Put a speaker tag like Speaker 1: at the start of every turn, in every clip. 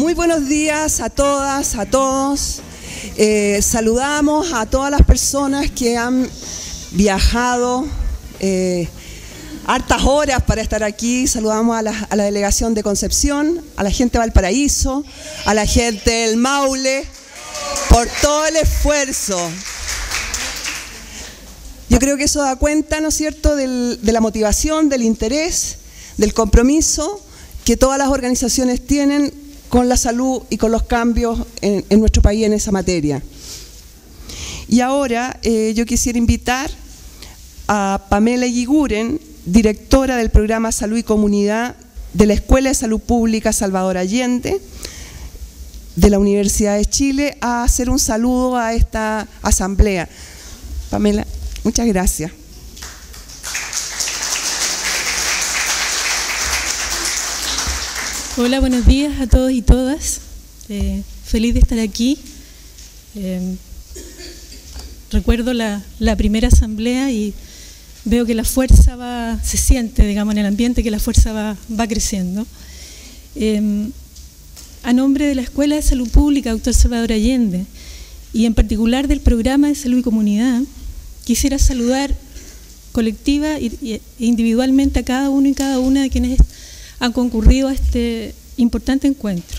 Speaker 1: Muy buenos días a todas, a todos. Saludamos a todas las personas que han viajado hartas horas para estar aquí. Saludamos a la delegación de Concepción, a la gente de Valparaíso, a la gente del Maule, por todo el esfuerzo. Yo creo que eso da cuenta, ¿no es cierto?, de la motivación, del interés, del compromiso que todas las organizaciones tienen con la salud y con los cambios en nuestro país en esa materia. Y ahora yo quisiera invitar a Pamela Eguiguren, directora del programa Salud y Comunidad de la Escuela de Salud Pública Salvador Allende, de la Universidad de Chile, a hacer un saludo a esta asamblea. Pamela, muchas gracias.
Speaker 2: Hola, buenos días a todos y todas. Feliz de estar aquí. Recuerdo la primera asamblea y veo que la fuerza se siente, digamos, en el ambiente, que la fuerza va creciendo. A nombre de la Escuela de Salud Pública Dr. Salvador Allende y en particular del programa de Salud y Comunidad, quisiera saludar colectiva e individualmente a cada uno y cada una de quienes han concurrido a este importante encuentro.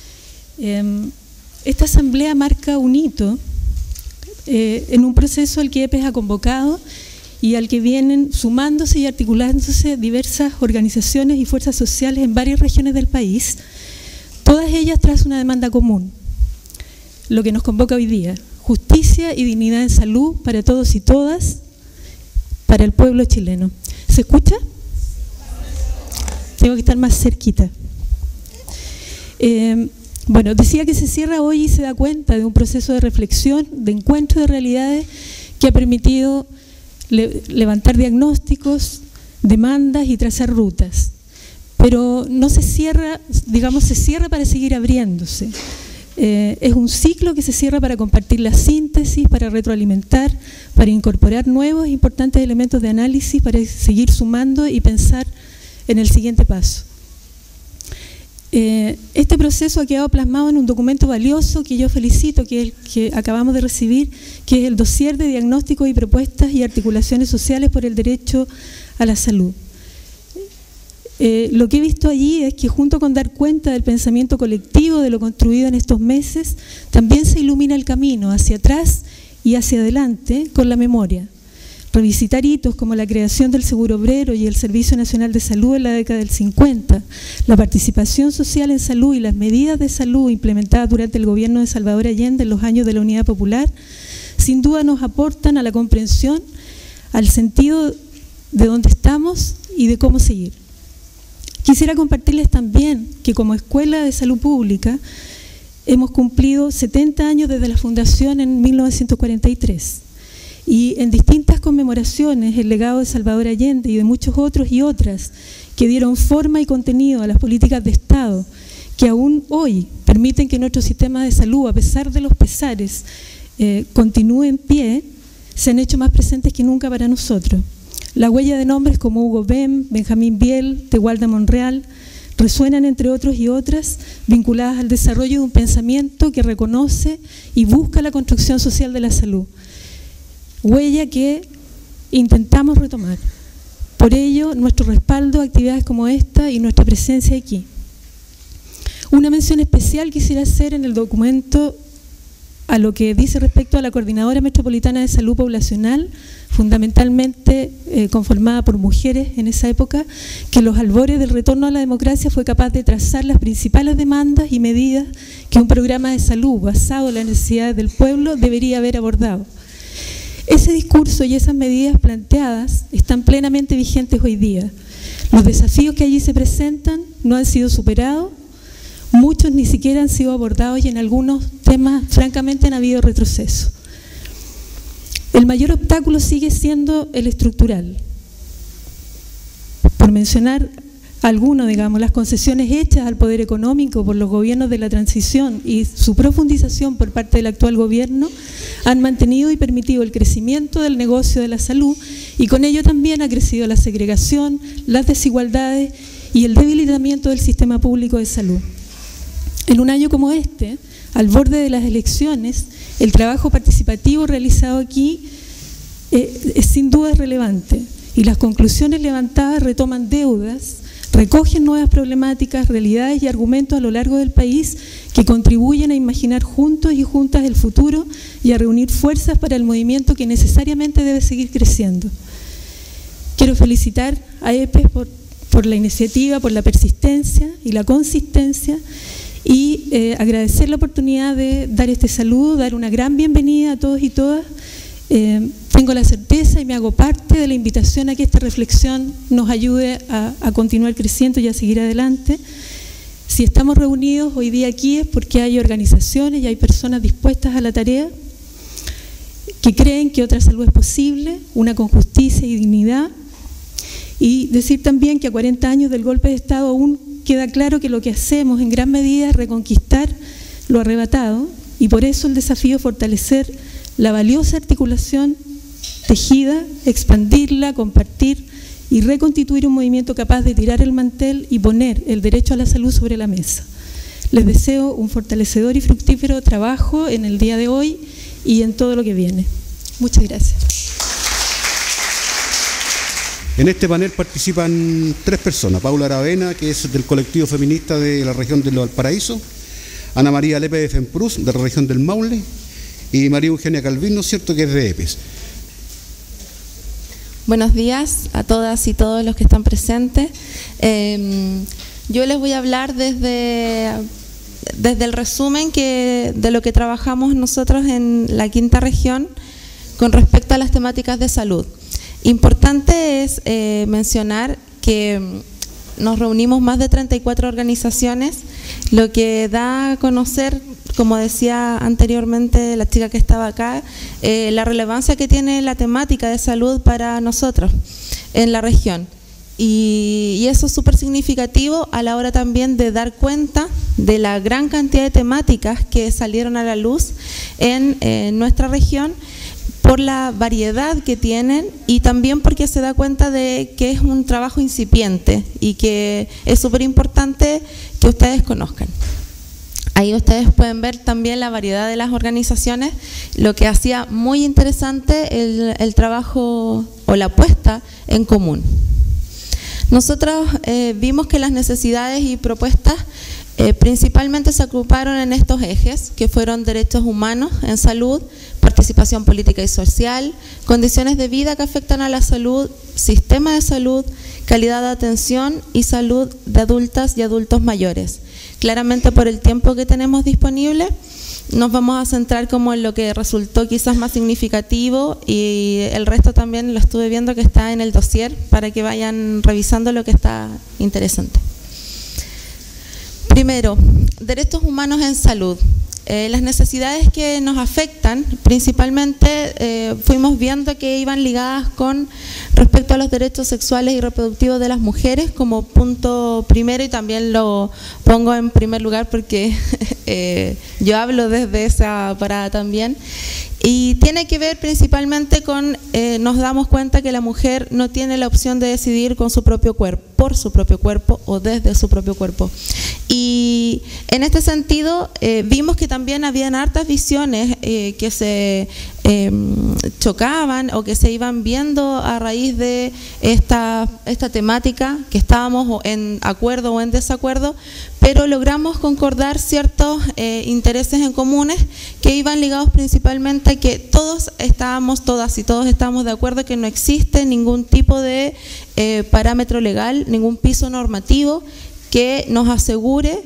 Speaker 2: Esta asamblea marca un hito en un proceso al que EPES ha convocado y al que vienen sumándose y articulándose diversas organizaciones y fuerzas sociales en varias regiones del país, todas ellas tras una demanda común, lo que nos convoca hoy día: justicia y dignidad en salud para todos y todas, para el pueblo chileno. ¿Se escucha? Tengo que estar más cerquita. Bueno, decía que se cierra hoy y se da cuenta de un proceso de reflexión, de encuentro de realidades que ha permitido levantar diagnósticos, demandas y trazar rutas. Pero no se cierra, digamos, se cierra para seguir abriéndose. Es un ciclo que se cierra para compartir la síntesis, para retroalimentar, para incorporar nuevos e importantes elementos de análisis, para seguir sumando y pensar en el siguiente paso. Este proceso ha quedado plasmado en un documento valioso que yo felicito, que es el que acabamos de recibir, que es el dossier de diagnósticos y propuestas y articulaciones sociales por el derecho a la salud. Lo que he visto allí es que, junto con dar cuenta del pensamiento colectivo de lo construido en estos meses, también se ilumina el camino hacia atrás y hacia adelante con la memoria. Revisitar hitos como la creación del Seguro Obrero y el Servicio Nacional de Salud en la década del 50, la participación social en salud y las medidas de salud implementadas durante el gobierno de Salvador Allende en los años de la Unidad Popular, sin duda nos aportan a la comprensión, al sentido de dónde estamos y de cómo seguir. Quisiera compartirles también que como Escuela de Salud Pública hemos cumplido 70 años desde la fundación en 1943. Y en distintas conmemoraciones el legado de Salvador Allende y de muchos otros y otras que dieron forma y contenido a las políticas de Estado que aún hoy permiten que nuestro sistema de salud, a pesar de los pesares, continúe en pie, se han hecho más presentes que nunca para nosotros. La huella de nombres como Hugo Bem, Benjamín Biel, Tewalda Monreal resuenan, entre otros y otras, vinculadas al desarrollo de un pensamiento que reconoce y busca la construcción social de la salud. Huella que intentamos retomar. Por ello, nuestro respaldo a actividades como esta y nuestra presencia aquí. Una mención especial quisiera hacer en el documento a lo que dice respecto a la Coordinadora Metropolitana de Salud Poblacional, fundamentalmente conformada por mujeres en esa época, que en los albores del retorno a la democracia fue capaz de trazar las principales demandas y medidas que un programa de salud basado en las necesidades del pueblo debería haber abordado. Ese discurso y esas medidas planteadas están plenamente vigentes hoy día. Los desafíos que allí se presentan no han sido superados, muchos ni siquiera han sido abordados y en algunos temas francamente han habido retroceso. El mayor obstáculo sigue siendo el estructural. Por mencionar algunos, digamos, las concesiones hechas al poder económico por los gobiernos de la transición y su profundización por parte del actual gobierno han mantenido y permitido el crecimiento del negocio de la salud y con ello también ha crecido la segregación, las desigualdades y el debilitamiento del sistema público de salud. En un año como este, al borde de las elecciones, el trabajo participativo realizado aquí es sin duda relevante, y las conclusiones levantadas retoman deudas, recogen nuevas problemáticas, realidades y argumentos a lo largo del país que contribuyen a imaginar juntos y juntas el futuro y a reunir fuerzas para el movimiento que necesariamente debe seguir creciendo. Quiero felicitar a EPES por la iniciativa, por la persistencia y la consistencia, y agradecer la oportunidad de dar este saludo, dar una gran bienvenida a todos y todas. Tengo la certeza y me hago parte de la invitación a que esta reflexión nos ayude a continuar creciendo y a seguir adelante. Si estamos reunidos hoy día aquí es porque hay organizaciones y hay personas dispuestas a la tarea, que creen que otra salud es posible, una con justicia y dignidad. Y decir también que a 40 años del golpe de Estado aún queda claro que lo que hacemos en gran medida es reconquistar lo arrebatado, y por eso el desafío es fortalecer la valiosa articulación tejida, expandirla, compartir y reconstituir un movimiento capaz de tirar el mantel y poner el derecho a la salud sobre la mesa. Les deseo un fortalecedor y fructífero trabajo en el día de hoy y en todo lo que viene. Muchas gracias.
Speaker 3: En este panel participan 3 personas: Paula Aravena, que es del colectivo feminista de la región de Valparaíso, Ana María Lepe de FEMPRUS, de la región del Maule, y María Eugenia Calvín, ¿no es cierto?, que es de EPES.
Speaker 4: Buenos días a todas y todos los que están presentes. Yo les voy a hablar desde el resumen de lo que trabajamos nosotros en la quinta región con respecto a las temáticas de salud. Importante es mencionar que nos reunimos más de 34 organizaciones, lo que da a conocer, como decía anteriormente la chica que estaba acá, la relevancia que tiene la temática de salud para nosotros en la región. Y eso es súper significativo a la hora también de dar cuenta de la gran cantidad de temáticas que salieron a la luz en nuestra región, por la variedad que tienen y también porque se da cuenta de que es un trabajo incipiente y que es súper importante que ustedes conozcan. Ahí ustedes pueden ver también la variedad de las organizaciones, lo que hacía muy interesante el trabajo o la puesta en común. Nosotros vimos que las necesidades y propuestas principalmente se agruparon en estos ejes, que fueron derechos humanos en salud, participación política y social, condiciones de vida que afectan a la salud, sistema de salud, calidad de atención y salud de adultas y adultos mayores. Claramente, por el tiempo que tenemos disponible, nos vamos a centrar como en lo que resultó quizás más significativo, y el resto también lo estuve viendo que está en el dossier para que vayan revisando lo que está interesante. Primero, derechos humanos en salud. Las necesidades que nos afectan, principalmente fuimos viendo que iban ligadas con respecto a los derechos sexuales y reproductivos de las mujeres como punto primero, y también lo pongo en primer lugar porque yo hablo desde esa parada también. Y tiene que ver principalmente con, nos damos cuenta que la mujer no tiene la opción de decidir con su propio cuerpo, por su propio cuerpo o desde su propio cuerpo. Y en este sentido vimos que también habían hartas visiones que se chocaban o que se iban viendo a raíz de esta temática, que estábamos en acuerdo o en desacuerdo, pero logramos concordar ciertos intereses en comunes que iban ligados principalmente a que todas y todos estábamos de acuerdo que no existe ningún tipo de parámetro legal, ningún piso normativo que nos asegure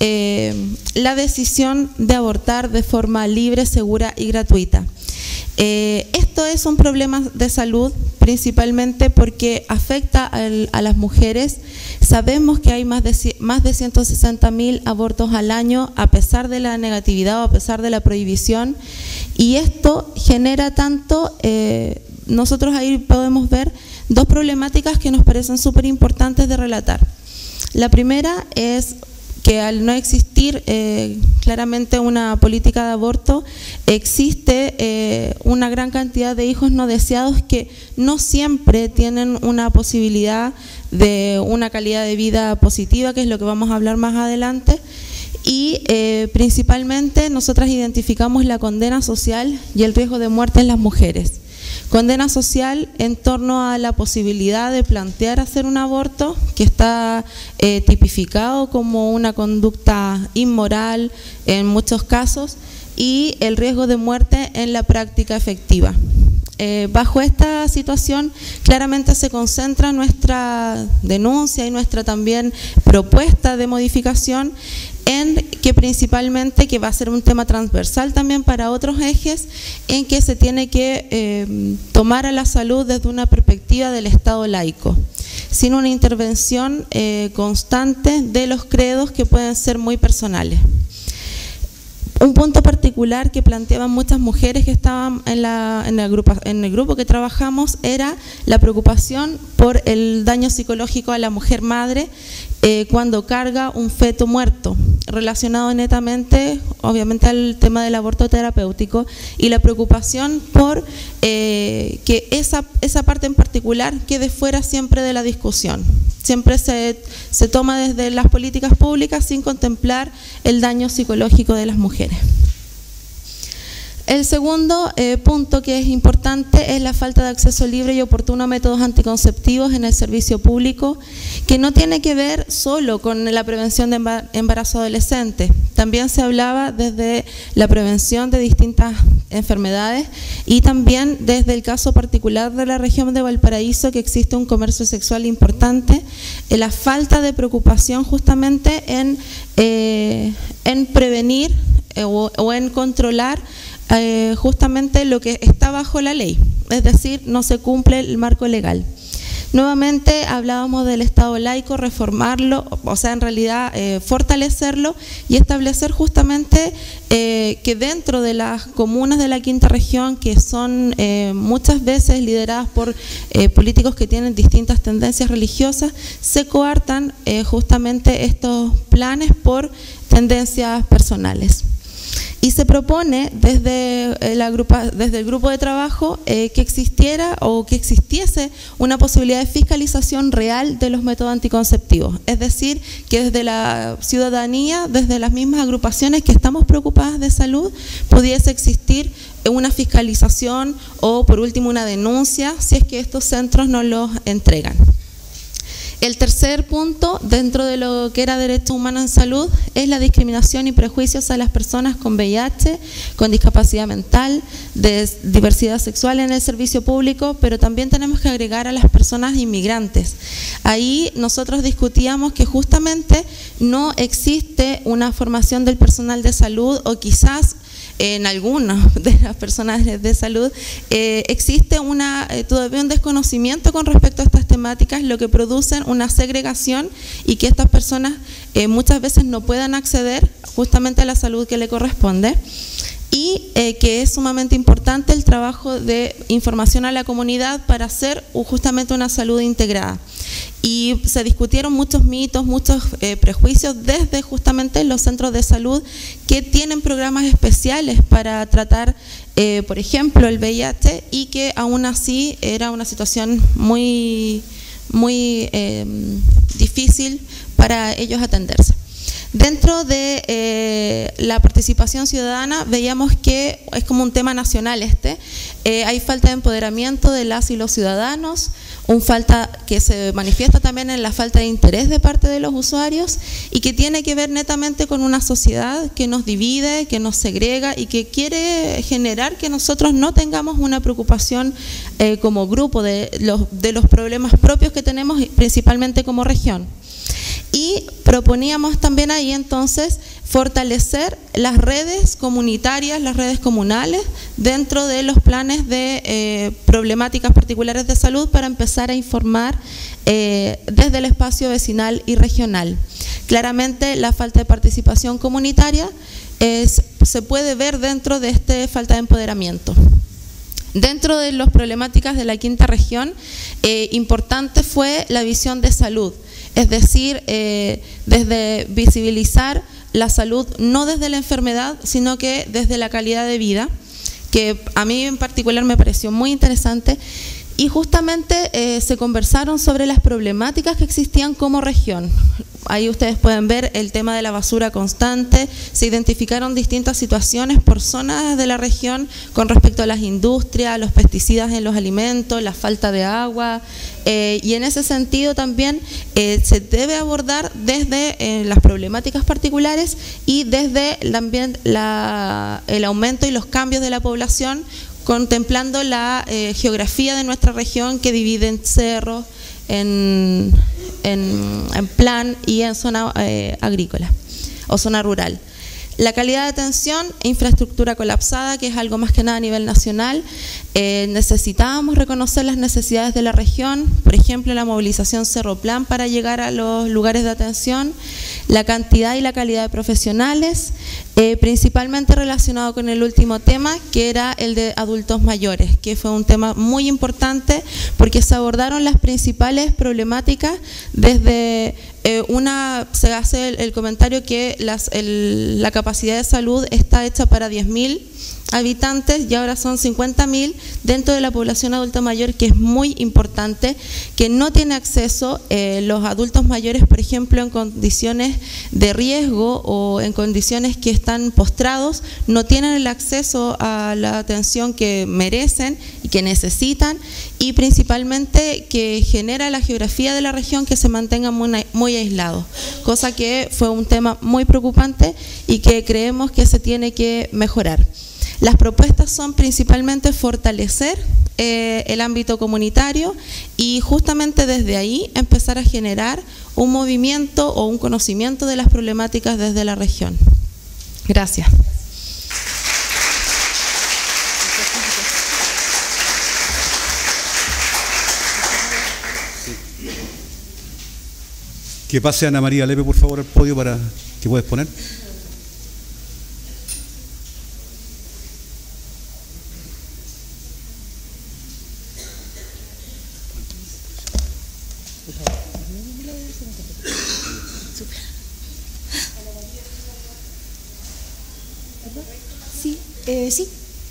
Speaker 4: la decisión de abortar de forma libre, segura y gratuita. Esto es un problema de salud principalmente porque afecta a las mujeres. Sabemos que hay más de 160.000 abortos al año a pesar de la negatividad o a pesar de la prohibición, y esto genera tanto, nosotros ahí podemos ver dos problemáticas que nos parecen súper importantes de relatar. La primera es que al no existir claramente una política de aborto, existe una gran cantidad de hijos no deseados que no siempre tienen una posibilidad de una calidad de vida positiva, que es lo que vamos a hablar más adelante. y principalmente nosotras identificamos la condena social y el riesgo de muerte en las mujeres. Condena social en torno a la posibilidad de plantear hacer un aborto, que está tipificado como una conducta inmoral en muchos casos, y el riesgo de muerte en la práctica efectiva. Bajo esta situación, claramente se concentra nuestra denuncia y nuestra también propuesta de modificación en que principalmente, que va a ser un tema transversal también para otros ejes, en que se tiene que tomar a la salud desde una perspectiva del Estado laico, sin una intervención constante de los credos que pueden ser muy personales. Un punto particular que planteaban muchas mujeres que estaban en el grupo que trabajamos era la preocupación por el daño psicológico a la mujer madre cuando carga un feto muerto, relacionado netamente, obviamente, al tema del aborto terapéutico, y la preocupación por que esa parte en particular quede fuera siempre de la discusión. Siempre se toma desde las políticas públicas sin contemplar el daño psicológico de las mujeres. El segundo punto que es importante es la falta de acceso libre y oportuno a métodos anticonceptivos en el servicio público, que no tiene que ver solo con la prevención de embarazo adolescente. También se hablaba desde la prevención de distintas enfermedades y también desde el caso particular de la región de Valparaíso, que existe un comercio sexual importante, la falta de preocupación justamente en prevenir o en controlar justamente lo que está bajo la ley, es decir, no se cumple el marco legal. Nuevamente hablábamos del Estado laico, reformarlo, o sea, en realidad fortalecerlo y establecer justamente que dentro de las comunas de la quinta región, que son muchas veces lideradas por políticos que tienen distintas tendencias religiosas, se coartan justamente estos planes por tendencias personales. Y se propone desde el grupo de trabajo que existiera o que existiese una posibilidad de fiscalización real de los métodos anticonceptivos. Es decir, que desde la ciudadanía, desde las mismas agrupaciones que estamos preocupadas de salud, pudiese existir una fiscalización o, por último, una denuncia si es que estos centros no los entregan. El tercer punto, dentro de lo que era derechos humanos en salud, es la discriminación y prejuicios a las personas con VIH, con discapacidad mental, de diversidad sexual en el servicio público, pero también tenemos que agregar a las personas inmigrantes. Ahí nosotros discutíamos que justamente no existe una formación del personal de salud, o quizás en algunas de las personas de salud existe todavía un desconocimiento con respecto a estas temáticas, lo que producen una segregación y que estas personas muchas veces no puedan acceder justamente a la salud que le corresponde. Y que es sumamente importante el trabajo de información a la comunidad para hacer justamente una salud integrada. Y se discutieron muchos mitos, muchos prejuicios desde justamente los centros de salud que tienen programas especiales para tratar, por ejemplo, el VIH, y que aún así era una situación muy difícil para ellos atenderse. Dentro de la participación ciudadana veíamos que es como un tema nacional hay falta de empoderamiento de las y los ciudadanos, falta que se manifiesta también en la falta de interés de parte de los usuarios y que tiene que ver netamente con una sociedad que nos divide, que nos segrega y que quiere generar que nosotros no tengamos una preocupación como grupo de los problemas propios que tenemos, principalmente como región. Y proponíamos también ahí entonces fortalecer las redes comunitarias, las redes comunales dentro de los planes de problemáticas particulares de salud para empezar a informar desde el espacio vecinal y regional. Claramente la falta de participación comunitaria se puede ver dentro de esta falta de empoderamiento. Dentro de las problemáticas de la quinta región, importante fue la visión de salud. Es decir, desde visibilizar la salud no desde la enfermedad, sino que desde la calidad de vida, que a mí en particular me pareció muy interesante, y justamente se conversaron sobre las problemáticas que existían como región. Ahí ustedes pueden ver el tema de la basura constante, se identificaron distintas situaciones por zonas de la región con respecto a las industrias, los pesticidas en los alimentos, la falta de agua, y en ese sentido también se debe abordar desde las problemáticas particulares y desde también el aumento y los cambios de la población, contemplando la geografía de nuestra región que divide en cerros, en plan y en zona agrícola o zona rural. La calidad de atención e infraestructura colapsada, que es algo más que nada a nivel nacional. Necesitábamos reconocer las necesidades de la región, por ejemplo, la movilización Cerro Plan para llegar a los lugares de atención, la cantidad y la calidad de profesionales, principalmente relacionado con el último tema, que era el de adultos mayores, que fue un tema muy importante porque se abordaron las principales problemáticas desde se hace el comentario que la capacidad de salud está hecha para 10.000 habitantes y ahora son 50.000 dentro de la población adulta mayor, que es muy importante, que no tiene acceso los adultos mayores, por ejemplo, en condiciones de riesgo o en condiciones que están postrados, no tienen el acceso a la atención que merecen y que necesitan, y principalmente que genera la geografía de la región que se mantenga muy aislado, cosa que fue un tema muy preocupante y que creemos que se tiene que mejorar. Las propuestas son principalmente fortalecer el ámbito comunitario y justamente desde ahí empezar a generar un movimiento o un conocimiento de las problemáticas desde la región. Gracias.
Speaker 3: Que pase Ana María Lepe, por favor, al podio para que pueda exponer.
Speaker 5: Sí.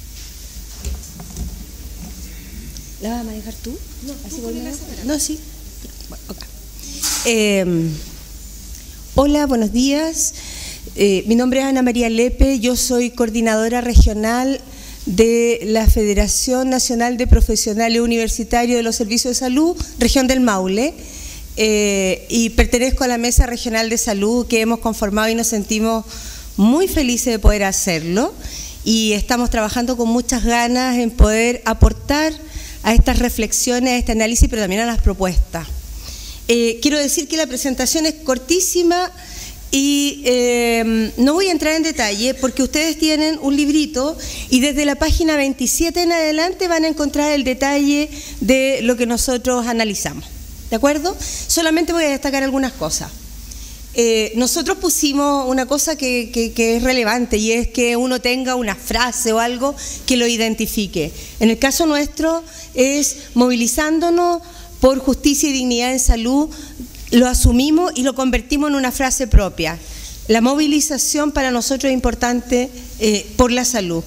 Speaker 5: ¿La vas a manejar tú? No, ¿así voy a... No, sí. Bueno, okay. Hola, buenos días. Mi nombre es Ana María Lepe, yo soy coordinadora regional de la Federación Nacional de Profesionales Universitarios de los Servicios de Salud, región del Maule, y pertenezco a la Mesa Regional de Salud que hemos conformado y nos sentimos muy felices de poder hacerlo. Y estamos trabajando con muchas ganas en poder aportar a estas reflexiones, a este análisis, pero también a las propuestas. Quiero decir que la presentación es cortísima y no voy a entrar en detalle porque ustedes tienen un librito y desde la página 27 en adelante van a encontrar el detalle de lo que nosotros analizamos. ¿De acuerdo? Solamente voy a destacar algunas cosas. Nosotros pusimos una cosa que es relevante y es que uno tenga una frase o algo que lo identifique. En el caso nuestro es movilizándonos por justicia y dignidad en salud, lo asumimos y lo convertimos en una frase propia. La movilización para nosotros es importante por la salud.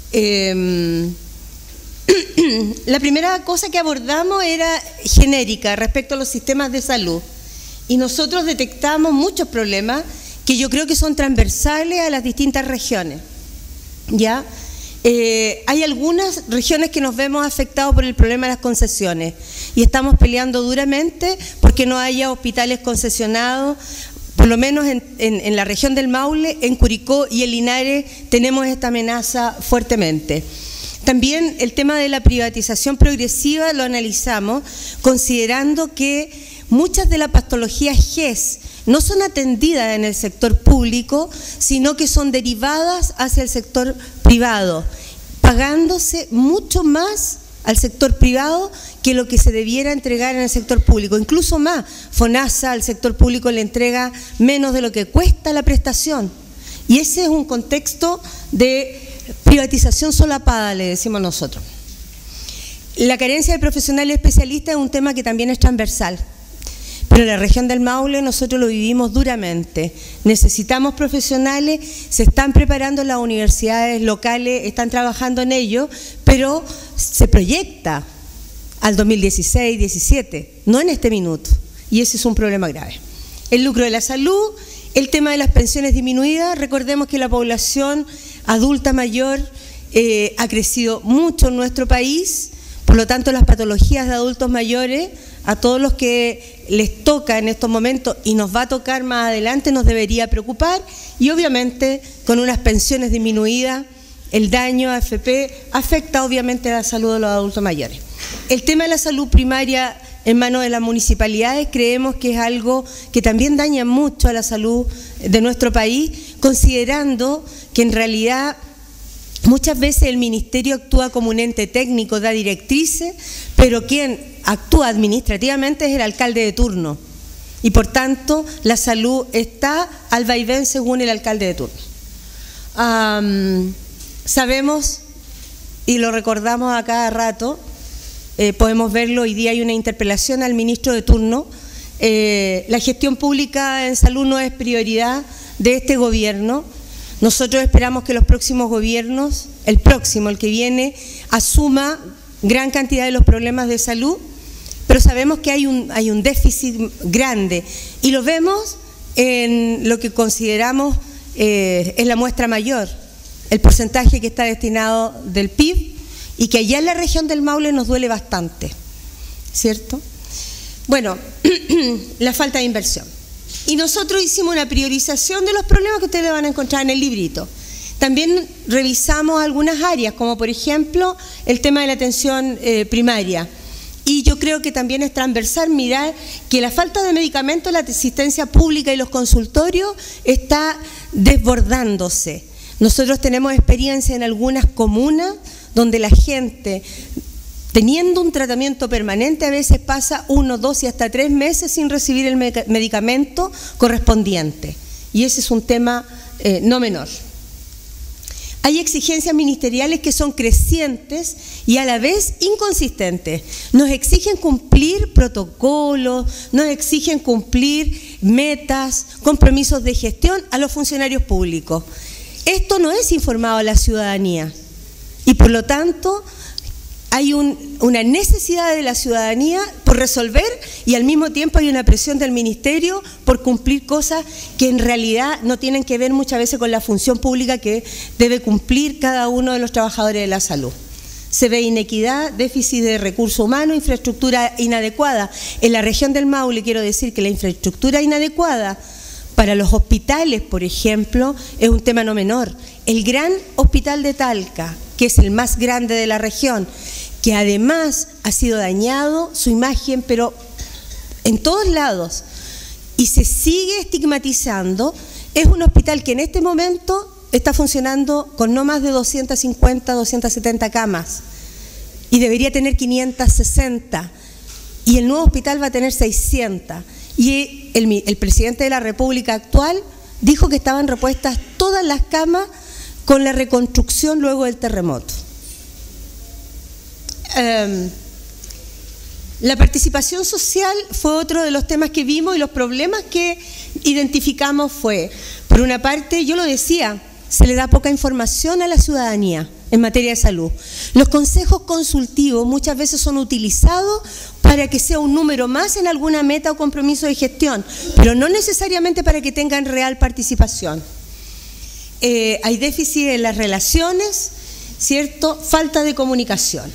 Speaker 5: La primera cosa que abordamos era genérica respecto a los sistemas de salud. Y nosotros detectamos muchos problemas que yo creo que son transversales a las distintas regiones. ¿Ya? Hay algunas regiones que nos vemos afectados por el problema de las concesiones y estamos peleando duramente porque no haya hospitales concesionados, por lo menos en la región del Maule, en Curicó y en Linares tenemos esta amenaza fuertemente. También el tema de la privatización progresiva lo analizamos considerando que muchas de las patologías GES no son atendidas en el sector público, sino que son derivadas hacia el sector privado, pagándose mucho más al sector privado que lo que se debiera entregar en el sector público. Incluso más, FONASA al sector público le entrega menos de lo que cuesta la prestación. Y ese es un contexto de privatización solapada, le decimos nosotros. La carencia de profesionales especialistas es un tema que también es transversal. Pero en la región del Maule nosotros lo vivimos duramente. Necesitamos profesionales, se están preparando las universidades locales, están trabajando en ello, pero se proyecta al 2016, 17, no en este minuto, y ese es un problema grave. El lucro de la salud, el tema de las pensiones disminuidas. Recordemos que la población adulta mayor ha crecido mucho en nuestro país, por lo tanto las patologías de adultos mayores, a todos los que les toca en estos momentos y nos va a tocar más adelante, nos debería preocupar, y obviamente con unas pensiones disminuidas el daño a AFP afecta obviamente a la salud de los adultos mayores. El tema de la salud primaria en manos de las municipalidades creemos que es algo que también daña mucho a la salud de nuestro país, considerando que en realidad muchas veces el ministerio actúa como un ente técnico, da directrices, pero quien actúa administrativamente es el alcalde de turno. Y por tanto, la salud está al vaivén según el alcalde de turno. Sabemos, y lo recordamos a cada rato, podemos verlo, hoy día hay una interpelación al ministro de turno. La gestión pública en salud no es prioridad de este gobierno. Nosotros esperamos que los próximos gobiernos, el próximo, el que viene, asuma gran cantidad de los problemas de salud, pero sabemos que hay un déficit grande y lo vemos en lo que consideramos es la muestra mayor, el porcentaje que está destinado del PIB y que allá en la región del Maule nos duele bastante, ¿cierto? Bueno, la falta de inversión. Y nosotros hicimos una priorización de los problemas que ustedes van a encontrar en el librito. También revisamos algunas áreas, como por ejemplo el tema de la atención primaria. Y yo creo que también es transversal mirar que la falta de medicamentos, la asistencia pública y los consultorios está desbordándose. Nosotros tenemos experiencia en algunas comunas donde la gente, teniendo un tratamiento permanente, a veces pasa 1, 2 y hasta 3 meses sin recibir el medicamento correspondiente. Y ese es un tema no menor. Hay exigencias ministeriales que son crecientes y a la vez inconsistentes. Nos exigen cumplir protocolos, nos exigen cumplir metas, compromisos de gestión a los funcionarios públicos. Esto no es informado a la ciudadanía y por lo tanto hay una necesidad de la ciudadanía por resolver y al mismo tiempo hay una presión del ministerio por cumplir cosas que en realidad no tienen que ver muchas veces con la función pública que debe cumplir cada uno de los trabajadores de la salud. Se ve inequidad, déficit de recursos humanos, infraestructura inadecuada. En la región del Maule quiero decir que la infraestructura inadecuada para los hospitales, por ejemplo, es un tema no menor. El gran hospital de Talca, que es el más grande de la región, que además ha sido dañado su imagen, pero en todos lados, y se sigue estigmatizando, es un hospital que en este momento está funcionando con no más de 250, 270 camas, y debería tener 560, y el nuevo hospital va a tener 600, y el presidente de la República actual dijo que estaban repuestas todas las camas con la reconstrucción luego del terremoto. La participación social fue otro de los temas que vimos y los problemas que identificamos fue, por una parte, yo lo decía, se le da poca información a la ciudadanía en materia de salud. Los consejos consultivos muchas veces son utilizados para que sea un número más en alguna meta o compromiso de gestión, pero no necesariamente para que tengan real participación. Hay déficit en las relaciones, ¿cierto? Falta de comunicación.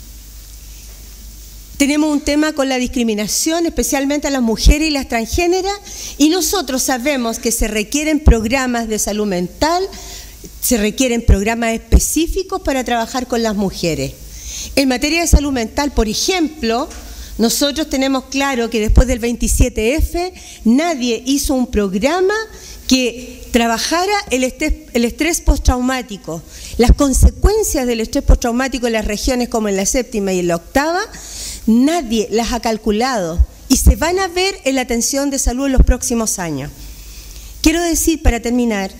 Speaker 5: Tenemos un tema con la discriminación, especialmente a las mujeres y las transgéneras, y nosotros sabemos que se requieren programas de salud mental, se requieren programas específicos para trabajar con las mujeres. En materia de salud mental, por ejemplo, nosotros tenemos claro que después del 27F nadie hizo un programa que trabajara el estrés postraumático. Las consecuencias del estrés postraumático en las regiones como en la séptima y en la octava, nadie las ha calculado y se van a ver en la atención de salud en los próximos años. Quiero decir, para terminar,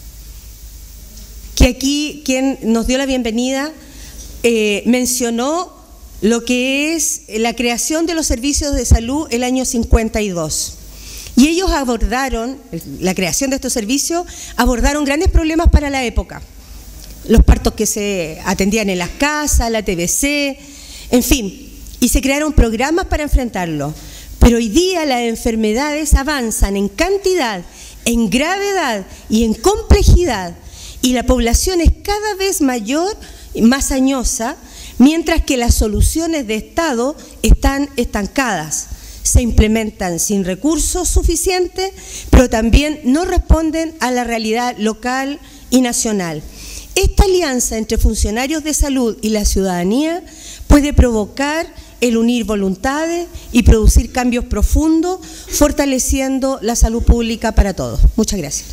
Speaker 5: que aquí quien nos dio la bienvenida mencionó lo que es la creación de los servicios de salud el año 52. Y ellos abordaron, la creación de estos servicios, abordaron grandes problemas para la época. Los partos que se atendían en las casas, la TBC, en fin. y se crearon programas para enfrentarlo. Pero hoy día las enfermedades avanzan en cantidad, en gravedad y en complejidad, y la población es cada vez mayor y más añosa, mientras que las soluciones de Estado están estancadas. Se implementan sin recursos suficientes, pero también no responden a la realidad local y nacional. Esta alianza entre funcionarios de salud y la ciudadanía puede provocar el unir voluntades y producir cambios profundos, fortaleciendo la salud pública para todos. Muchas gracias.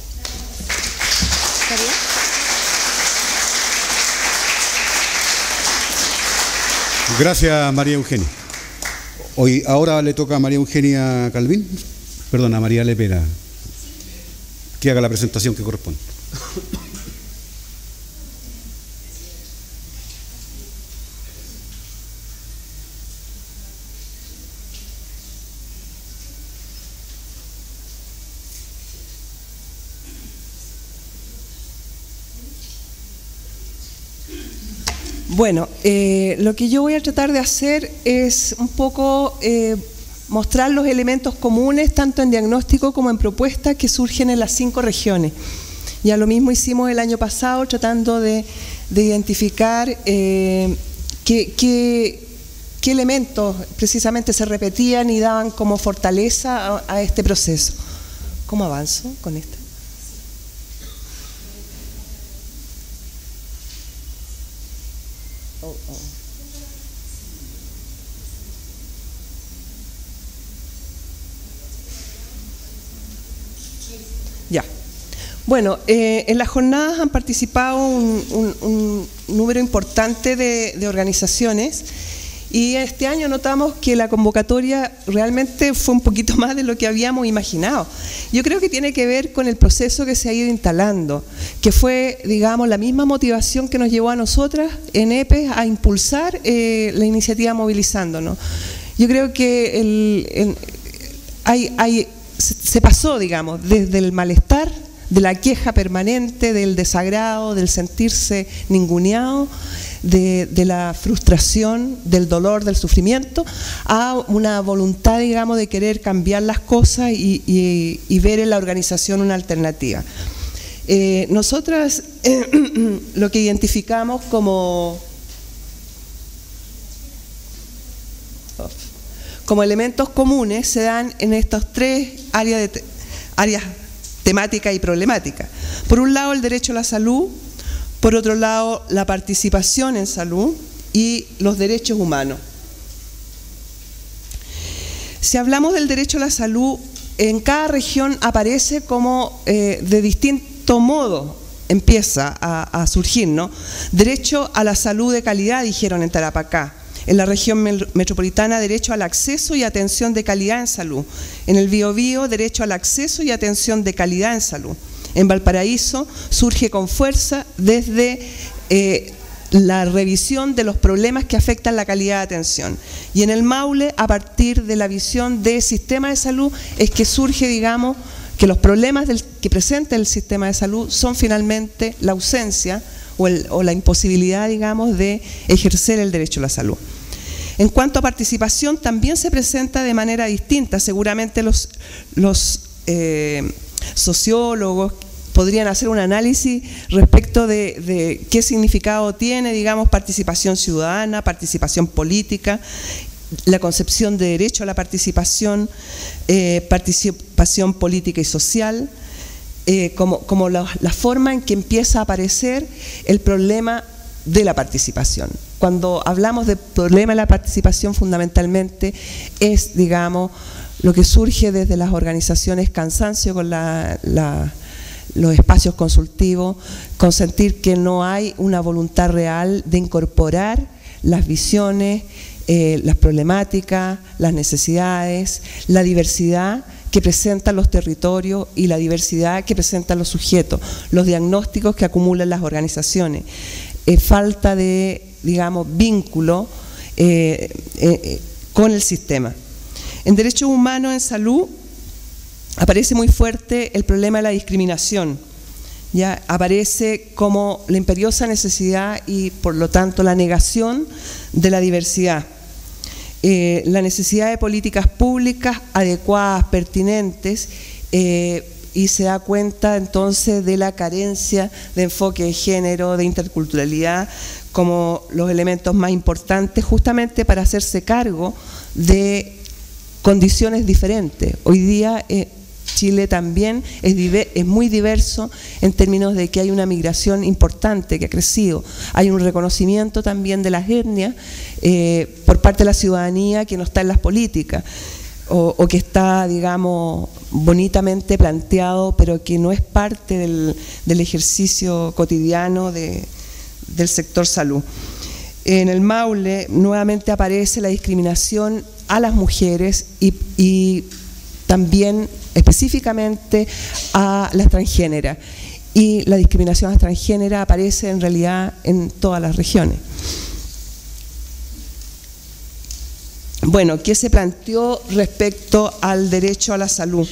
Speaker 3: Gracias, María Eugenia. Ahora le toca a María Eugenia Calvín, perdón, a María Lepera, que haga la presentación que corresponde.
Speaker 1: Bueno, lo que yo voy a tratar de hacer es un poco mostrar los elementos comunes, tanto en diagnóstico como en propuestas, que surgen en las 5 regiones. Ya lo mismo hicimos el año pasado, tratando de identificar qué elementos precisamente se repetían y daban como fortaleza a este proceso. ¿Cómo avanzo con esto? Ya. Bueno, en las jornadas han participado un número importante de organizaciones, y este año notamos que la convocatoria realmente fue un poquito más de lo que habíamos imaginado. Yo creo que tiene que ver con el proceso que se ha ido instalando, que fue, digamos, la misma motivación que nos llevó a nosotras en EPES a impulsar la iniciativa Movilizándonos. Yo creo que se pasó, digamos, desde el malestar, de la queja permanente, del desagrado, del sentirse ninguneado, de la frustración, del dolor, del sufrimiento, a una voluntad, digamos, de querer cambiar las cosas y ver en la organización una alternativa. Nosotras lo que identificamos como elementos comunes se dan en estas 3 áreas temáticas y problemáticas. Por un lado, el derecho a la salud; por otro lado, la participación en salud; y los derechos humanos. Si hablamos del derecho a la salud, en cada región aparece como de distinto modo empieza a surgir, ¿no? Derecho a la salud de calidad, dijeron en Tarapacá. En la región metropolitana, derecho al acceso y atención de calidad en salud. En el Biobío, derecho al acceso y atención de calidad en salud. En Valparaíso surge con fuerza desde la revisión de los problemas que afectan la calidad de atención. Y en el Maule, a partir de la visión del sistema de salud, es que surge, digamos, que los problemas que presenta el sistema de salud son finalmente la ausencia o la imposibilidad, digamos, de ejercer el derecho a la salud. En cuanto a participación, también se presenta de manera distinta. Seguramente los sociólogos podrían hacer un análisis respecto de qué significado tiene, digamos, participación ciudadana, participación política, la concepción de derecho a la participación, participación política y social, como la forma en que empieza a aparecer el problema de la participación. Cuando hablamos de problema de la participación, fundamentalmente es, digamos, lo que surge desde las organizaciones cansancio con los espacios consultivos, con sentir que no hay una voluntad real de incorporar las visiones, las problemáticas, las necesidades, la diversidad que presentan los territorios y la diversidad que presentan los sujetos, los diagnósticos que acumulan las organizaciones. Falta de, digamos, vínculo con el sistema. En derechos humanos, en salud, aparece muy fuerte el problema de la discriminación. Ya aparece como la imperiosa necesidad y, por lo tanto, la negación de la diversidad. la necesidad de políticas públicas adecuadas, pertinentes, y se da cuenta entonces de la carencia de enfoque de género, de interculturalidad, como los elementos más importantes justamente para hacerse cargo de condiciones diferentes. Hoy día Chile también es muy diverso en términos de que hay una migración importante que ha crecido. Hay un reconocimiento también de las etnias por parte de la ciudadanía que no está en las políticas o que está, digamos, bonitamente planteado, pero que no es parte del ejercicio cotidiano del sector salud. En el Maule nuevamente aparece la discriminación a las mujeres y también específicamente a las transgéneras. Y la discriminación a transgénera aparece en realidad en todas las regiones. Bueno, ¿qué se planteó respecto al derecho a la salud?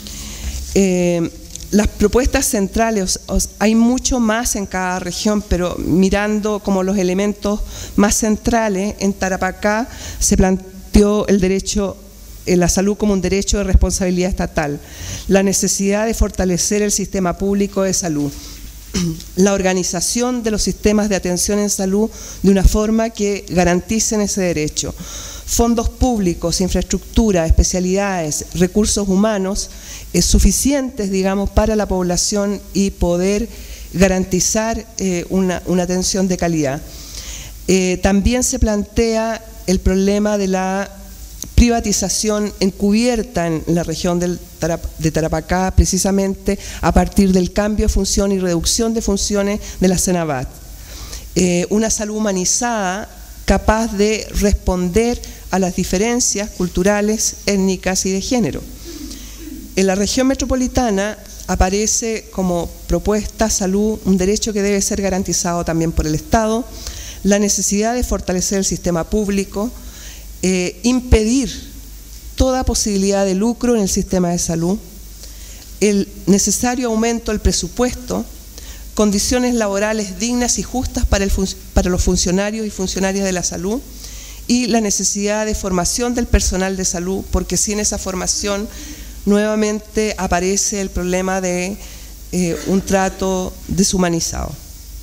Speaker 1: Las propuestas centrales, hay mucho más en cada región, pero mirando como los elementos más centrales, en Tarapacá se planteó el derecho la salud como un derecho de responsabilidad estatal, la necesidad de fortalecer el sistema público de salud, la organización de los sistemas de atención en salud de una forma que garanticen ese derecho, fondos públicos, infraestructura, especialidades, recursos humanos suficientes, digamos, para la población y poder garantizar una atención de calidad. También se plantea el problema de la privatización encubierta en la región de Tarapacá, precisamente a partir del cambio de función y reducción de funciones de la Senabat. Una salud humanizada capaz de responder a las diferencias culturales, étnicas y de género. En la región metropolitana aparece como propuesta salud, un derecho que debe ser garantizado también por el Estado, la necesidad de fortalecer el sistema público, impedir toda posibilidad de lucro en el sistema de salud, el necesario aumento del presupuesto, condiciones laborales dignas y justas para los funcionarios y funcionarias de la salud y la necesidad de formación del personal de salud, porque sin esa formación nuevamente aparece el problema de un trato deshumanizado.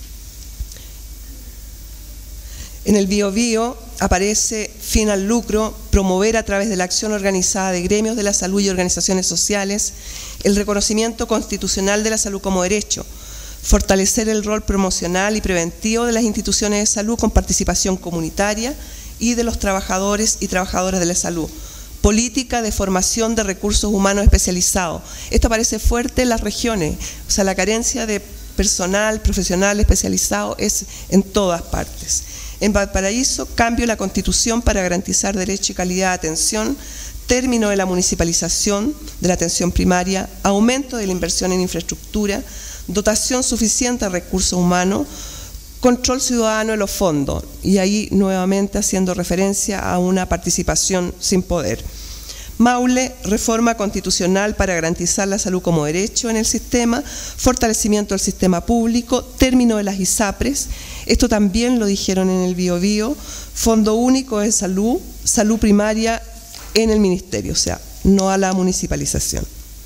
Speaker 1: En el Biobío aparece fin al lucro, promover a través de la acción organizada de gremios de la salud y organizaciones sociales el reconocimiento constitucional de la salud como derecho, fortalecer el rol promocional y preventivo de las instituciones de salud con participación comunitaria y de los trabajadores y trabajadoras de la salud, política de formación de recursos humanos especializados. Esto aparece fuerte en las regiones, o sea, la carencia de personal profesional especializado es en todas partes. En Valparaíso, cambio en la Constitución para garantizar derecho y calidad de atención, término de la municipalización de la atención primaria, aumento de la inversión en infraestructura, dotación suficiente de recursos humanos, control ciudadano de los fondos, y ahí nuevamente haciendo referencia a una participación sin poder. Maule, reforma constitucional para garantizar la salud como derecho en el sistema, fortalecimiento del sistema público, término de las ISAPRES, esto también lo dijeron en el Biobío, Fondo Único de Salud, salud primaria en el Ministerio, o sea, no a la municipalización.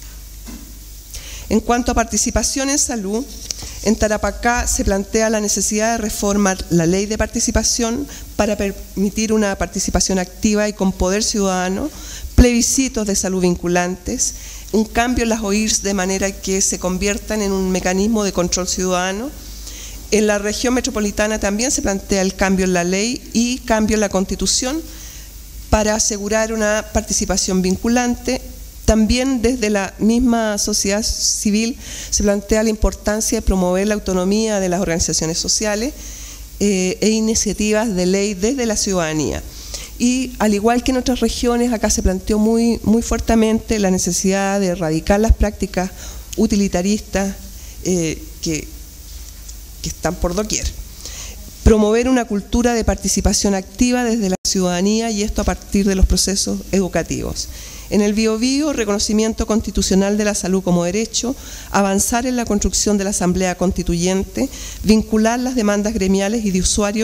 Speaker 1: En cuanto a participación en salud, en Tarapacá se plantea la necesidad de reformar la ley de participación para permitir una participación activa y con poder ciudadano, plebiscitos de salud vinculantes, un cambio en las OIRS de manera que se conviertan en un mecanismo de control ciudadano. En la región metropolitana también se plantea el cambio en la ley y cambio en la Constitución para asegurar una participación vinculante. También desde la misma sociedad civil se plantea la importancia de promover la autonomía de las organizaciones sociales e iniciativas de ley desde la ciudadanía. Y al igual que en otras regiones, acá se planteó muy fuertemente la necesidad de erradicar las prácticas utilitaristas que están por doquier. Promover una cultura de participación activa desde la ciudadanía y esto a partir de los procesos educativos. En el Biobío, reconocimiento constitucional de la salud como derecho, avanzar en la construcción de la Asamblea Constituyente, vincular las demandas gremiales y de usuarios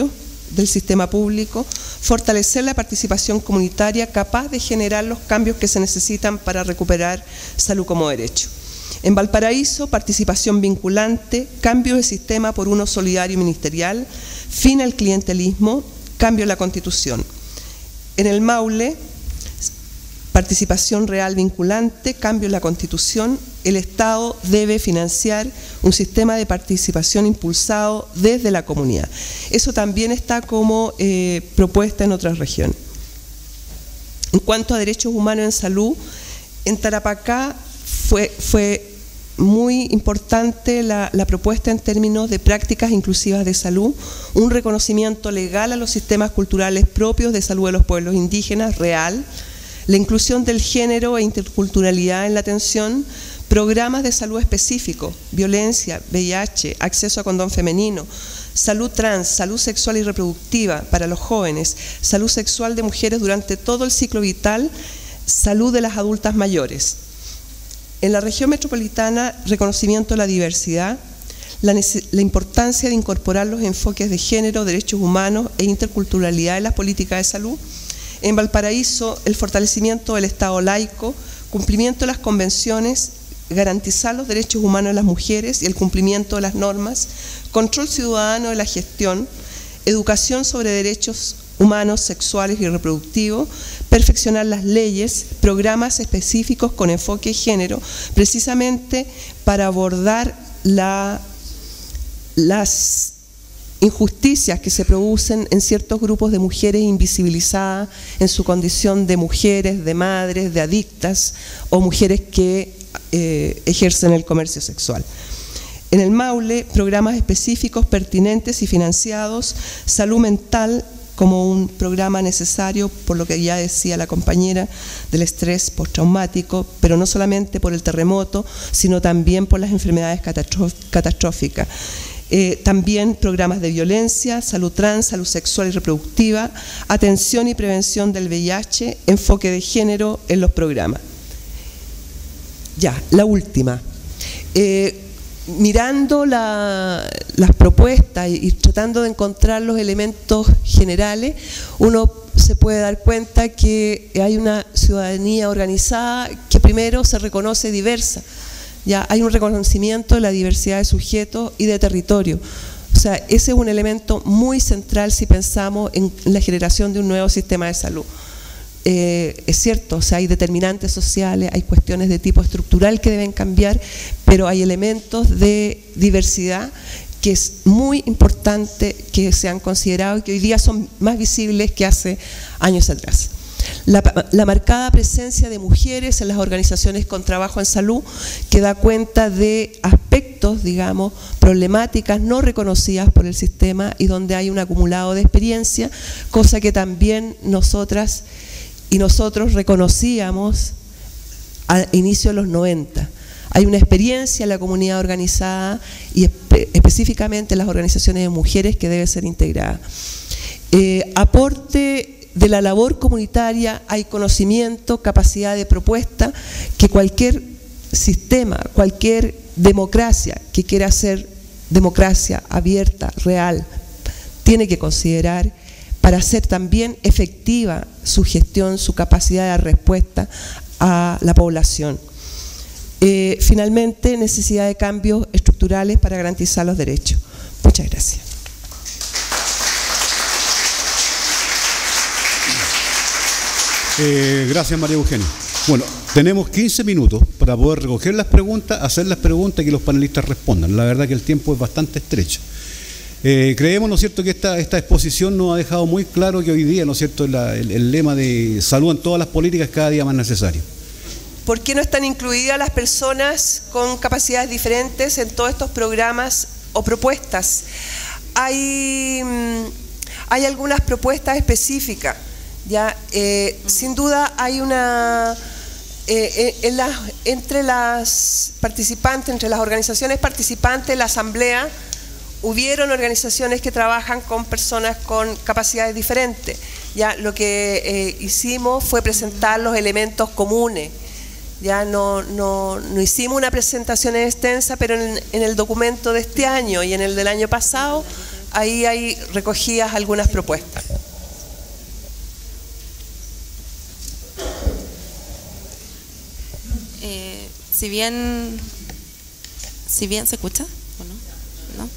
Speaker 1: del sistema público, fortalecer la participación comunitaria capaz de generar los cambios que se necesitan para recuperar salud como derecho. En Valparaíso, participación vinculante, cambio de sistema por uno solidario y ministerial, fin al clientelismo, cambio en la Constitución. En el Maule, participación real vinculante, cambio en la Constitución, el Estado debe financiar un sistema de participación impulsado desde la comunidad. Eso también está como propuesta en otras regiones. En cuanto a derechos humanos en salud, en Tarapacá fue muy importante la propuesta en términos de prácticas inclusivas de salud, un reconocimiento legal a los sistemas culturales propios de salud de los pueblos indígenas, real, la inclusión del género e interculturalidad en la atención, programas de salud específicos, violencia, VIH, acceso a condón femenino, salud trans, salud sexual y reproductiva para los jóvenes, salud sexual de mujeres durante todo el ciclo vital, salud de las adultas mayores. En la región metropolitana, reconocimiento de la diversidad, la importancia de incorporar los enfoques de género, derechos humanos e interculturalidad en las políticas de salud. En Valparaíso, el fortalecimiento del Estado laico, cumplimiento de las convenciones, garantizar los derechos humanos de las mujeres y el cumplimiento de las normas, control ciudadano de la gestión, educación sobre derechos humanos, sexuales y reproductivos, perfeccionar las leyes, programas específicos con enfoque de género, precisamente para abordar las injusticias que se producen en ciertos grupos de mujeres invisibilizadas en su condición de mujeres, de madres, de adictas o mujeres que ejercen el comercio sexual. En el Maule, programas específicos pertinentes y financiados, salud mental como un programa necesario, por lo que ya decía la compañera, del estrés postraumático, pero no solamente por el terremoto, sino también por las enfermedades catastróficas. También programas de violencia, salud trans, salud sexual y reproductiva, atención y prevención del VIH, enfoque de género en los programas. Ya, la última. Mirando las propuestas y tratando de encontrar los elementos generales, uno se puede dar cuenta que hay una ciudadanía organizada que primero se reconoce diversa. Ya hay un reconocimiento de la diversidad de sujetos y de territorio. O sea, ese es un elemento muy central si pensamos en la generación de un nuevo sistema de salud. Es cierto, o sea, hay determinantes sociales, hay cuestiones de tipo estructural que deben cambiar, pero hay elementos de diversidad que es muy importante que sean considerados y que hoy día son más visibles que hace años atrás. La marcada presencia de mujeres en las organizaciones con trabajo en salud, que da cuenta de aspectos, digamos, problemáticas no reconocidas por el sistema y donde hay un acumulado de experiencia, cosa que también nosotras y nosotros reconocíamos a inicio de los 90. Hay una experiencia en la comunidad organizada y específicamente en las organizaciones de mujeres que debe ser integrada. Aporte de la labor comunitaria, hay conocimiento, capacidad de propuesta que cualquier sistema, cualquier democracia que quiera ser democracia abierta, real, tiene que considerar para hacer también efectiva su gestión, su capacidad de respuesta a la población. Finalmente, necesidad de cambios estructurales para garantizar los derechos. Muchas gracias.
Speaker 3: Gracias, María Eugenia. Bueno, tenemos 15 minutos para poder recoger las preguntas, hacer las preguntas y que los panelistas respondan. La verdad que el tiempo es bastante estrecho. Creemos, ¿no es cierto?, que esta exposición nos ha dejado muy claro que hoy día, ¿no es cierto?, el lema de salud en todas las políticas es cada día más necesario.
Speaker 1: ¿Por qué no están incluidas las personas con capacidades diferentes en todos estos programas o propuestas? Hay algunas propuestas específicas, ¿ya? Sin duda hay una... entre las participantes, entre las organizaciones participantes, la asamblea, hubieron organizaciones que trabajan con personas con capacidades diferentes. Ya lo que hicimos fue presentar los elementos comunes. Ya no hicimos una presentación extensa, pero en el documento de este año y en el del año pasado ahí hay recogidas algunas propuestas.
Speaker 4: Si bien se escucha o no, ¿no?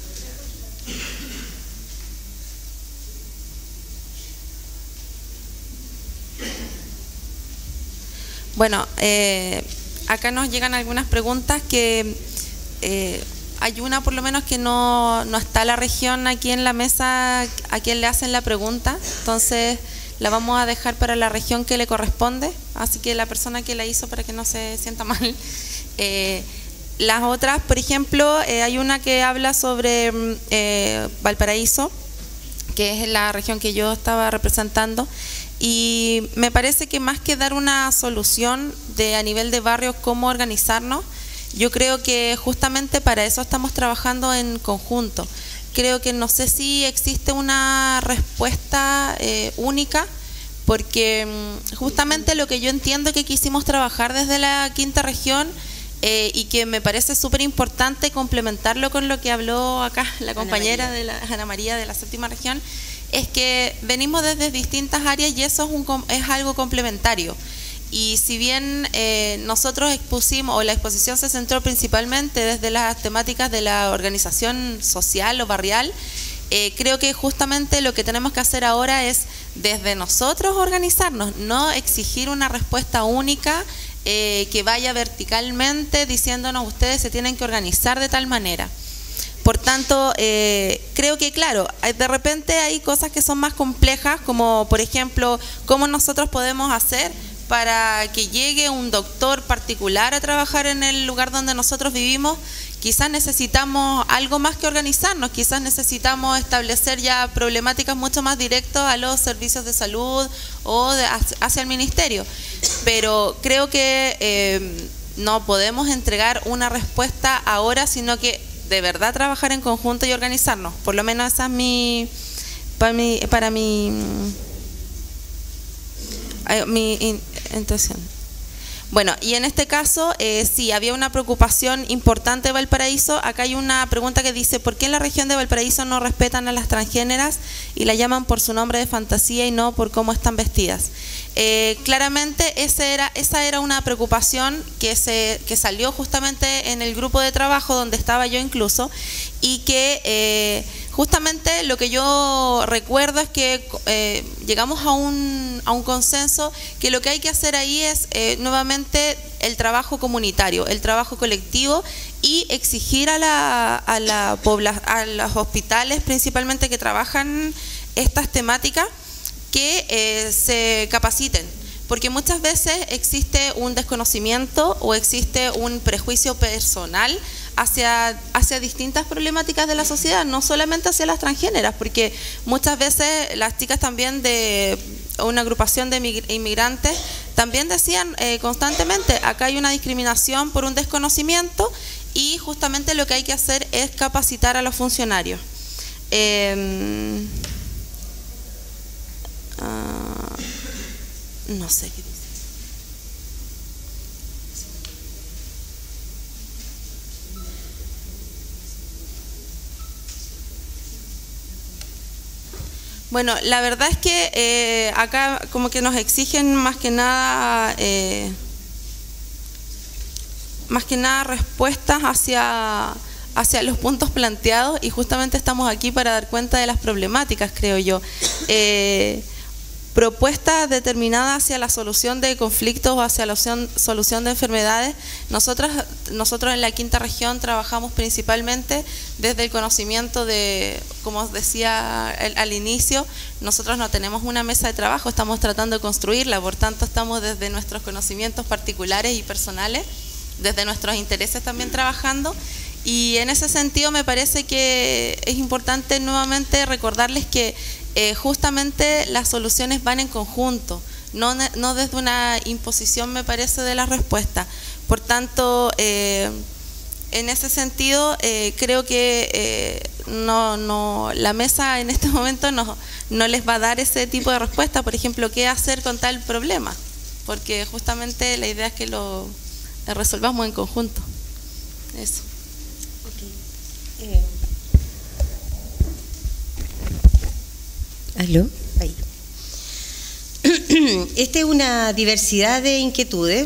Speaker 4: Bueno, acá nos llegan algunas preguntas que hay una por lo menos que no está la región aquí en la mesa a quien le hacen la pregunta, entonces la vamos a dejar para la región que le corresponde, así que la persona que la hizo para que no se sienta mal. Las otras, por ejemplo, hay una que habla sobre Valparaíso, que es la región que yo estaba representando, y me parece que más que dar una solución a nivel de barrio cómo organizarnos, yo creo que justamente para eso estamos trabajando en conjunto. Creo que no sé si existe una respuesta única, porque justamente lo que yo entiendo que quisimos trabajar desde la quinta región y que me parece súper importante complementarlo con lo que habló acá la compañera de Ana María de la séptima región, es que venimos desde distintas áreas y eso es algo complementario. Y si bien nosotros expusimos, o la exposición se centró principalmente desde las temáticas de la organización social o barrial, creo que justamente lo que tenemos que hacer ahora es desde nosotros organizarnos, no exigir una respuesta única que vaya verticalmente diciéndonos ustedes se tienen que organizar de tal manera. Por tanto, creo que claro, de repente hay cosas que son más complejas, como por ejemplo, cómo nosotros podemos hacer para que llegue un doctor particular a trabajar en el lugar donde nosotros vivimos. Quizás necesitamos algo más que organizarnos, quizás necesitamos establecer ya problemáticas mucho más directas a los servicios de salud o hacia el ministerio. Pero creo que no podemos entregar una respuesta ahora, sino que de verdad trabajar en conjunto y organizarnos. Por lo menos esa es para mi intención. Bueno, y en este caso, sí, había una preocupación importante de Valparaíso. Acá hay una pregunta que dice, ¿por qué en la región de Valparaíso no respetan a las transgéneras y la llaman por su nombre de fantasía y no por cómo están vestidas? Claramente esa era una preocupación que salió justamente en el grupo de trabajo donde estaba yo incluso, y que justamente lo que yo recuerdo es que llegamos a un consenso que lo que hay que hacer ahí es nuevamente el trabajo comunitario, el trabajo colectivo, y exigir a los hospitales principalmente que trabajan estas temáticas que se capaciten, porque muchas veces existe un desconocimiento o existe un prejuicio personal hacia distintas problemáticas de la sociedad, no solamente hacia las transgéneras, porque muchas veces las chicas también de una agrupación de inmigrantes también decían constantemente, acá hay una discriminación por un desconocimiento y justamente lo que hay que hacer es capacitar a los funcionarios. No sé qué dice. Bueno, la verdad es que acá como que nos exigen más que nada respuestas hacia los puntos planteados, y justamente estamos aquí para dar cuenta de las problemáticas, creo yo. Propuestas determinadas hacia la solución de conflictos o hacia la solución de enfermedades. Nosotros en la quinta región trabajamos principalmente desde el conocimiento de, como os decía al inicio, nosotros no tenemos una mesa de trabajo, estamos tratando de construirla, por tanto estamos desde nuestros conocimientos particulares y personales, desde nuestros intereses también trabajando. Y en ese sentido me parece que es importante nuevamente recordarles que justamente las soluciones van en conjunto, no desde una imposición, me parece, de la respuesta. Por tanto, en ese sentido, creo que la mesa en este momento no les va a dar ese tipo de respuesta, por ejemplo, qué hacer con tal problema, porque justamente la idea es que lo resolvamos en conjunto. Eso.
Speaker 5: ¿Aló? Ahí. Esta es una diversidad de inquietudes.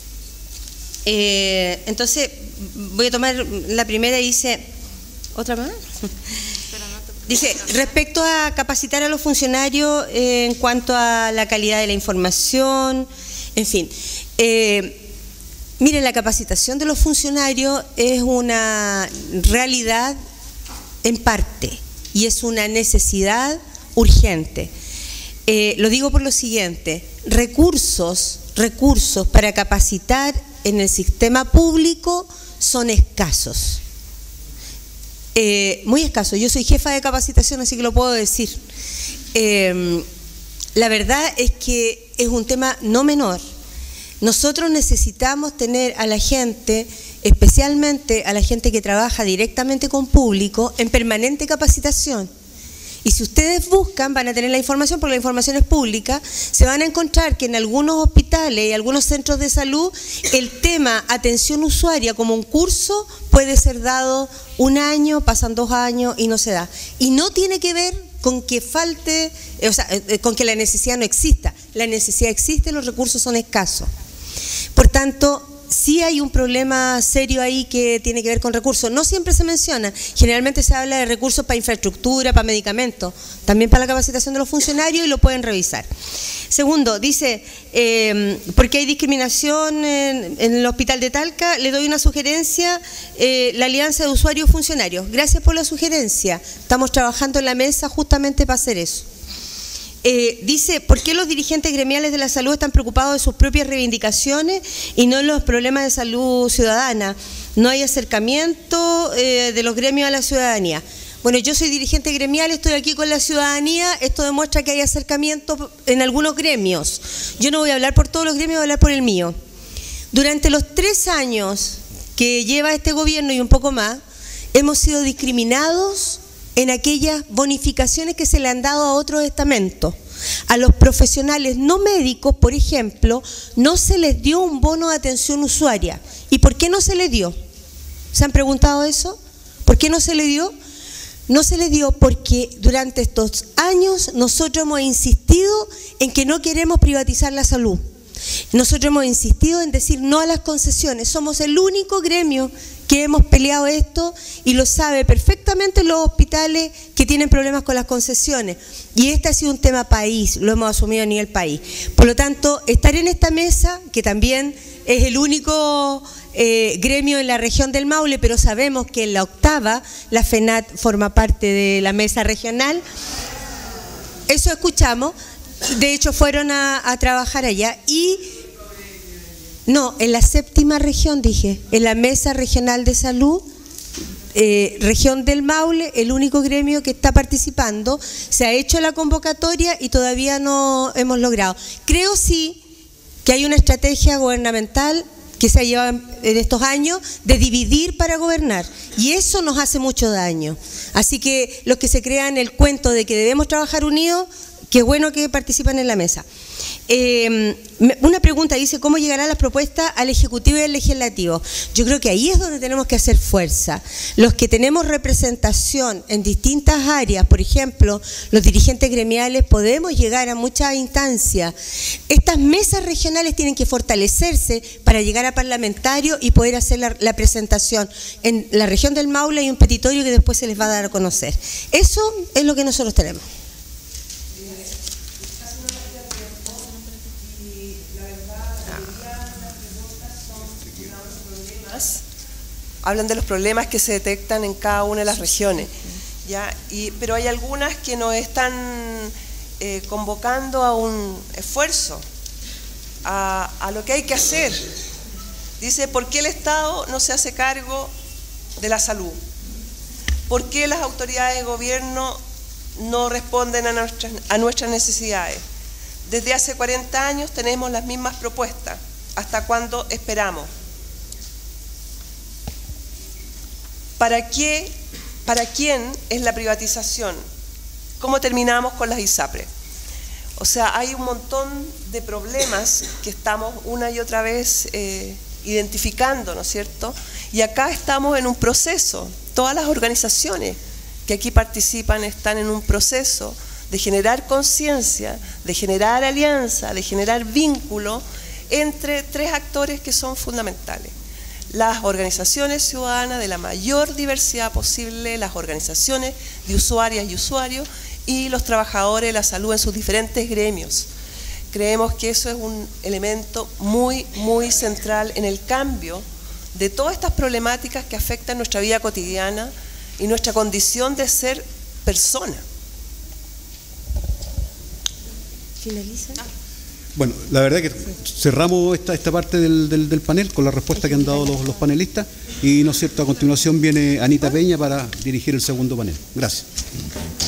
Speaker 5: Entonces, voy a tomar la primera y dice, ¿otra más? Dice, respecto a capacitar a los funcionarios en cuanto a la calidad de la información, en fin. Miren, la capacitación de los funcionarios es una realidad en parte y es una necesidad urgente. Lo digo por lo siguiente, recursos para capacitar en el sistema público son escasos. Muy escasos. Yo soy jefa de capacitación, así que lo puedo decir. La verdad es que es un tema no menor. Nosotros necesitamos tener a la gente, especialmente a la gente que trabaja directamente con público, en permanente capacitación. Y si ustedes buscan, van a tener la información, porque la información es pública, se van a encontrar que en algunos hospitales y algunos centros de salud el tema atención usuaria como un curso puede ser dado 1 año, pasan 2 años y no se da. Y no tiene que ver con que falte, o sea, con que la necesidad no exista. La necesidad existe, los recursos son escasos. Por tanto, sí hay un problema serio ahí que tiene que ver con recursos. No siempre se menciona, generalmente se habla de recursos para infraestructura, para medicamentos, también para la capacitación de los funcionarios y lo pueden revisar. Segundo, dice, porque hay discriminación en el hospital de Talca, le doy una sugerencia, la alianza de usuarios y funcionarios. Gracias por la sugerencia, estamos trabajando en la mesa justamente para hacer eso. Dice, ¿por qué los dirigentes gremiales de la salud están preocupados de sus propias reivindicaciones y no en los problemas de salud ciudadana? No hay acercamiento de los gremios a la ciudadanía. Bueno, yo soy dirigente gremial, estoy aquí con la ciudadanía, esto demuestra que hay acercamiento en algunos gremios. Yo no voy a hablar por todos los gremios, voy a hablar por el mío. Durante los 3 años que lleva este gobierno y un poco más, hemos sido discriminados en aquellas bonificaciones que se le han dado a otros estamentos. A los profesionales no médicos, por ejemplo, no se les dio un bono de atención usuaria. ¿Y por qué no se le dio? ¿Se han preguntado eso? ¿Por qué no se le dio? No se le dio porque durante estos años nosotros hemos insistido en que no queremos privatizar la salud. Nosotros hemos insistido en decir no a las concesiones. Somos el único gremio que hemos peleado esto y lo sabe perfectamente los hospitales que tienen problemas con las concesiones. Y este ha sido un tema país, lo hemos asumido a nivel país. Por lo tanto, estar en esta mesa, que también es el único gremio en la región del Maule, pero sabemos que en la octava la FENAT forma parte de la mesa regional. Eso escuchamos. De hecho, fueron a trabajar allá y... No, en la 7ª región, dije, en la Mesa Regional de Salud, región del Maule, el único gremio que está participando. Se ha hecho la convocatoria y todavía no hemos logrado. Creo sí que hay una estrategia gubernamental que se ha llevado en estos años de dividir para gobernar y eso nos hace mucho daño. Así que los que se crean el cuento de que debemos trabajar unidos, qué bueno que participan en la mesa. Una pregunta dice, ¿cómo llegarán las propuestas al Ejecutivo y al Legislativo? Yo creo que ahí es donde tenemos que hacer fuerza. Los que tenemos representación en distintas áreas, por ejemplo, los dirigentes gremiales, podemos llegar a muchas instancias. Estas mesas regionales tienen que fortalecerse para llegar a parlamentarios y poder hacer la presentación. En la región del Maule hay un petitorio que después se les va a dar a conocer. Eso es lo que nosotros tenemos.
Speaker 1: Hablan de los problemas que se detectan en cada una de las regiones, ¿ya? Pero hay algunas que nos están convocando a un esfuerzo, a lo que hay que hacer. Dice, ¿por qué el Estado no se hace cargo de la salud? ¿Por qué las autoridades de gobierno no responden a nuestras necesidades? Desde hace 40 años tenemos las mismas propuestas. ¿Hasta cuándo esperamos? ¿Para quién es la privatización? ¿Cómo terminamos con las ISAPRES? O sea, hay un montón de problemas que estamos una y otra vez identificando, ¿no es cierto? Y acá estamos en un proceso. Todas las organizaciones que aquí participan están en un proceso de generar conciencia, de generar alianza, de generar vínculo entre tres actores que son fundamentales. Las organizaciones ciudadanas de la mayor diversidad posible, las organizaciones de usuarias y usuarios y los trabajadores de la salud en sus diferentes gremios. Creemos que eso es un elemento muy, muy central en el cambio de todas estas problemáticas que afectan nuestra vida cotidiana y nuestra condición de ser persona.
Speaker 5: ¿Finaliza?
Speaker 3: Bueno, la verdad que cerramos esta parte del panel con la respuesta que han dado los panelistas y, ¿no es cierto?, a continuación viene Anita Peña para dirigir el segundo panel. Gracias.